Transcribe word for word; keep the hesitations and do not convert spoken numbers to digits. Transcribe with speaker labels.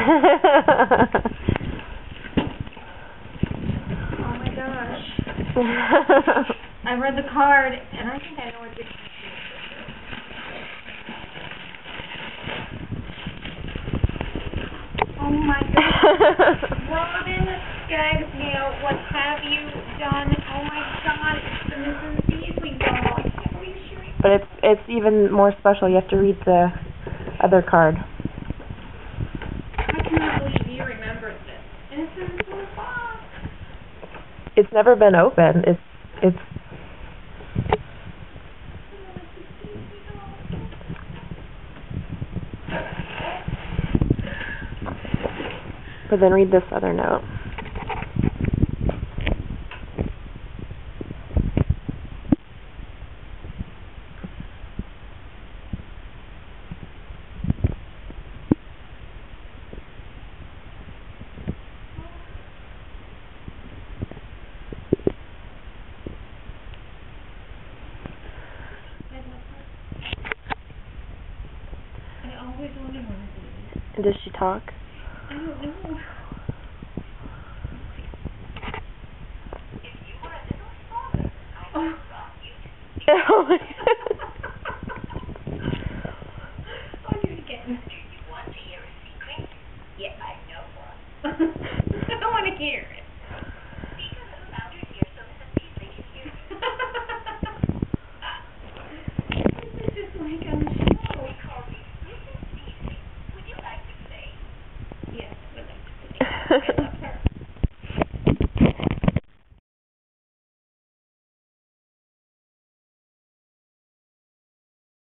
Speaker 1: Oh my gosh. I read the card, and I think I know what this is. Oh my gosh. Robin, Skagdale, what have you done? Oh my god, it's the Mrs Beasley doll. I can't believe she read
Speaker 2: But it's it's even more special. You have to read the other card.
Speaker 1: I cannot believe you remembered this. And it's in the box.
Speaker 2: It's never been open. It's it's But then read this other note.
Speaker 1: I always wanted one of these.
Speaker 2: And does she talk?
Speaker 1: I don't know. Oh.
Speaker 2: Oh my